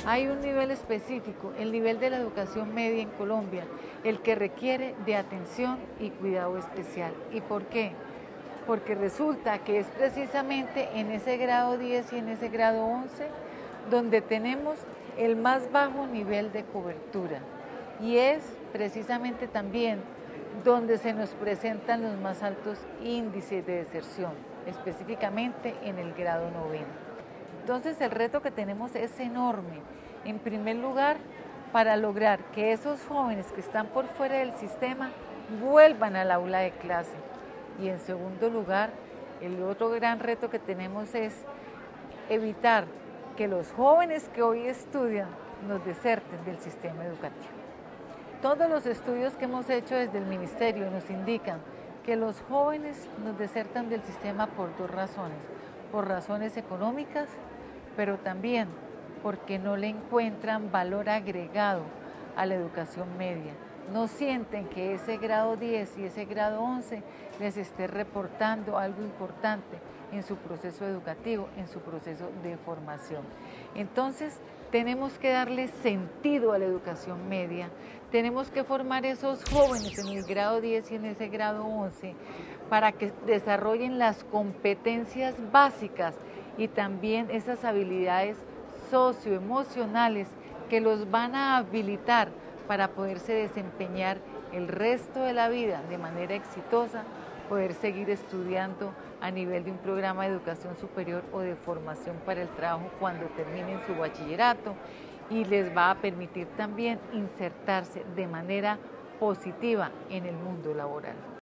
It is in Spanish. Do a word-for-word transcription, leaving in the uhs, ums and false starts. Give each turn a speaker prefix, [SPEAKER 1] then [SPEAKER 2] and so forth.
[SPEAKER 1] Hay un nivel específico, el nivel de la educación media en Colombia, el que requiere de atención y cuidado especial. ¿Y por qué? Porque resulta que es precisamente en ese grado diez y en ese grado once donde tenemos el más bajo nivel de cobertura y es precisamente también donde se nos presentan los más altos índices de deserción, específicamente en el grado noveno. Entonces el reto que tenemos es enorme, en primer lugar, para lograr que esos jóvenes que están por fuera del sistema vuelvan al aula de clase. Y en segundo lugar, el otro gran reto que tenemos es evitar que los jóvenes que hoy estudian nos deserten del sistema educativo. Todos los estudios que hemos hecho desde el Ministerio nos indican que los jóvenes nos desertan del sistema por dos razones, por razones económicas, pero también porque no le encuentran valor agregado a la educación media. No sienten que ese grado diez y ese grado once les esté reportando algo importante en su proceso educativo, en su proceso de formación. Entonces, tenemos que darle sentido a la educación media, tenemos que formar esos jóvenes en el grado diez y en ese grado once para que desarrollen las competencias básicas y también esas habilidades socioemocionales que los van a habilitar para poderse desempeñar el resto de la vida de manera exitosa, poder seguir estudiando a nivel de un programa de educación superior o de formación para el trabajo cuando terminen su bachillerato y les va a permitir también insertarse de manera positiva en el mundo laboral.